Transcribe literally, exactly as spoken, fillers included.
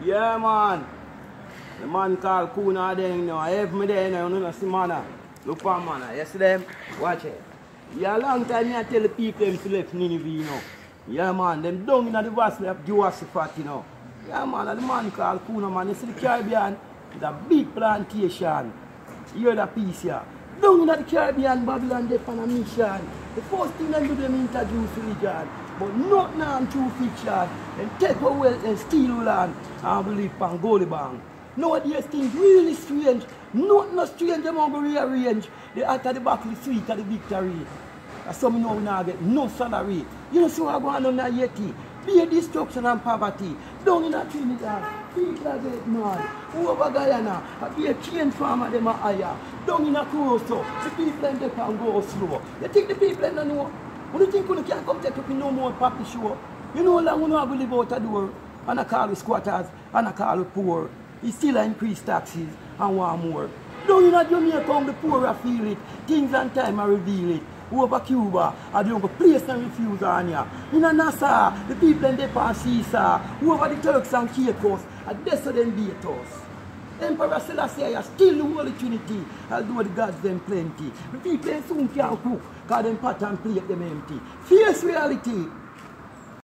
Yeah, man. The man called Kuna there, you know. I have me there, you know. You know, see, man. Look for man. You see them? Watch it. Yeah, a long time I tell the people them to left Nineveh, you know. Yeah, man. Them down in the valley of Jehoshaphat, you know. Yeah, man. And the man called Kuna, man. You see the Caribbean? It's a big plantation. You hear that piece here? Down in the Caribbean, Babylon, they on a mission. The first thing they do, them introduce religion. But not now true fiction. And take our wealth and steal our land. And believe on Goldie Bang. Nowadays things really strange. Not no strange among the rearrange. The after the back of the sweet of the victory. And some know now get no salary. You know so I go on a Yeti. Be a destruction and poverty. Down in a Trinidad. People are get mad. Over Guyana. Be a chain farmer them are higher. Down in a Corozo. The people in they can go slow. You think the people in the know? What do you think you can come take up in no more papi show? You know how long you know I live out a door and I call with squatters and I call with poor. He still increase taxes and want more. Don't you know Jamaica come the poor I feel it. Things and time I reveal it. Over Cuba, I don't go place and refuse on ya. In a Nassau, the people in the Pansisa, over the Turks and Caicos, and that's how them beat us. Emperor Selassie still the Holy Trinity, although the gods them plenty. The people soon can't cook, because them pot and plate them empty. Fierce reality.